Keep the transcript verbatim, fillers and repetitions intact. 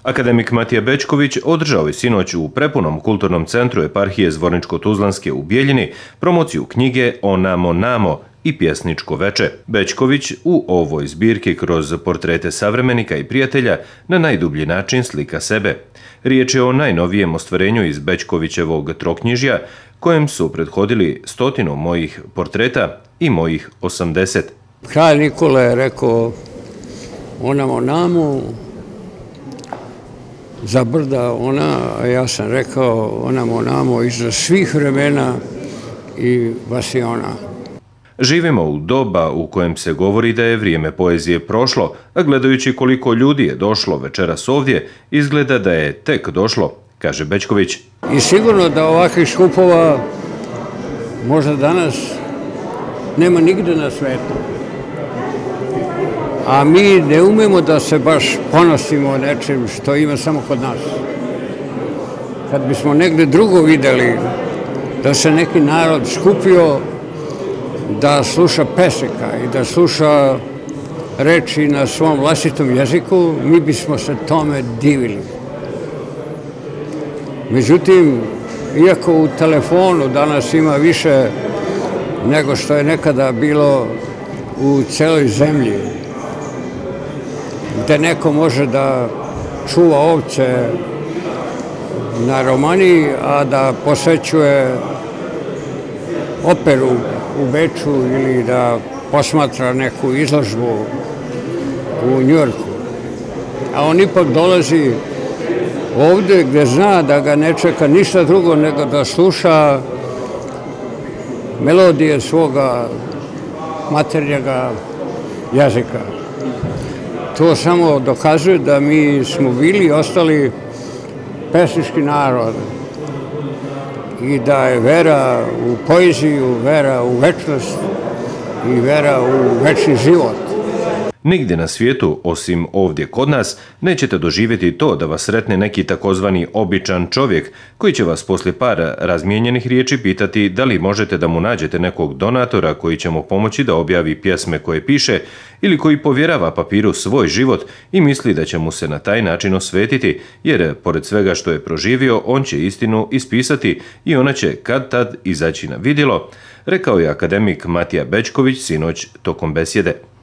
Akademik Matija Bećković održao je sinoć u prepunom kulturnom centru eparhije Zvorničko-Tuzlanske u Bijeljini promociju knjige O namo namo i pjesničko veče. Bećković u ovoj zbirki kroz portrete savremenika i prijatelja na najdublji način slika sebe. Riječ je o najnovijem ostvarenju iz Bećkovićevog troknjižja, kojem su prethodili stotinu mojih portreta i mojih osamdeset. Kralj Nikola je rekao o namo namo, za brda ona, a ja sam rekao o namo namo iza svih vremena i vas i ona. Živimo u doba u kojem se govori da je vrijeme poezije prošlo, a gledajući koliko ljudi je došlo večeras ovdje, izgleda da je tek došlo, kaže Bećković. I sigurno da ovakvih skupova možda danas nema nigde na svetu. A mi ne umemo da se baš ponosimo nečim što ima samo kod nas. Kad bismo negde drugo videli da se neki narod skupio da sluša pesnika i da sluša reči na svom vlastitom jeziku, mi bismo se tome divili. Međutim, iako u telefonu danas ima više nego što je nekada bilo u celoj zemlji, gde neko može da čuva ovce na Romaniji, a da posećuje operu u Beču ili da posmatra neku izložbu u Njujorku. A on ipak dolazi ovde gde zna da ga ne čeka ništa drugo nego da sluša melodije svoga maternjega jezika. To samo dokazuje da mi smo bili i ostali pesnički narod i da je vera u poeziju, vera u večnost i vera u večni život. Nigdje na svijetu, osim ovdje kod nas, nećete doživjeti to da vas sretne neki takozvani običan čovjek koji će vas poslije par razmijenjenih riječi pitati da li možete da mu nađete nekog donatora koji će mu pomoći da objavi pjesme koje piše ili koji povjerava papiru svoj život i misli da će mu se na taj način osvetiti, jer pored svega što je proživio, on će istinu ispisati i ona će kad tad izaći na vidjelo, rekao je akademik Matija Bećković sinoć tokom besjede.